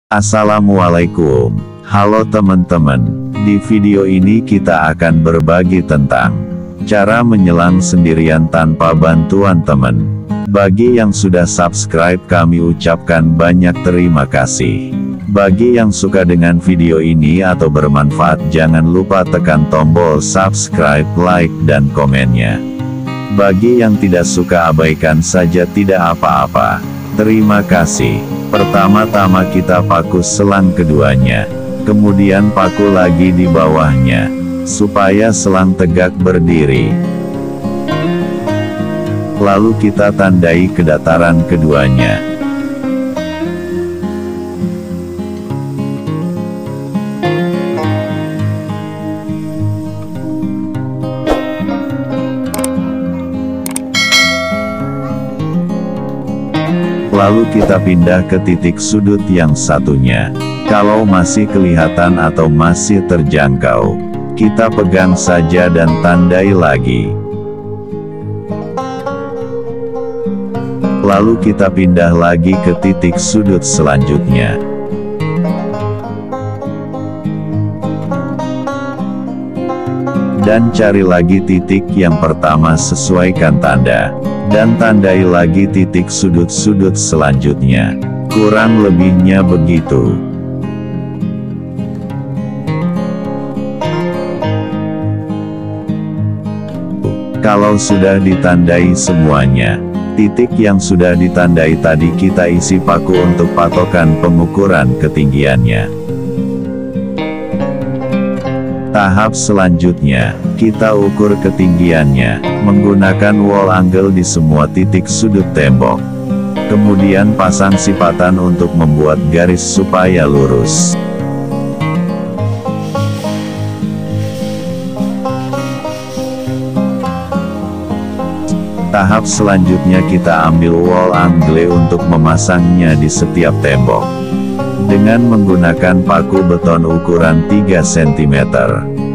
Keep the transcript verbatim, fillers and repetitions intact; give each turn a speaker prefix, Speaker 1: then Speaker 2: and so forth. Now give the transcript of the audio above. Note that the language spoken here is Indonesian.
Speaker 1: Assalamualaikum. Halo teman-teman, di video ini kita akan berbagi tentang cara menyelang sendirian tanpa bantuan teman. Bagi yang sudah subscribe kami ucapkan banyak terima kasih. Bagi yang suka dengan video ini atau bermanfaat jangan lupa tekan tombol subscribe, like, dan komennya. Bagi yang tidak suka abaikan saja tidak apa-apa. Terima kasih. Pertama-tama kita paku selang keduanya. Kemudian paku lagi di bawahnya. Supaya selang tegak berdiri. Lalu kita tandai kedataran keduanya. Lalu kita pindah ke titik sudut yang satunya. Kalau masih kelihatan atau masih terjangkau, kita pegang saja dan tandai lagi. Lalu kita pindah lagi ke titik sudut selanjutnya. Dan cari lagi titik yang pertama, sesuaikan tanda. Dan tandai lagi titik sudut-sudut selanjutnya. Kurang lebihnya begitu. Kalau sudah ditandai semuanya, titik yang sudah ditandai tadi kita isi paku untuk patokan pengukuran ketinggiannya. Tahap selanjutnya, kita ukur ketinggiannya, menggunakan wall angle di semua titik sudut tembok. Kemudian pasang sipatan untuk membuat garis supaya lurus. Tahap selanjutnya kita ambil wall angle untuk memasangnya di setiap tembok. Dengan menggunakan paku beton ukuran tiga sentimeter.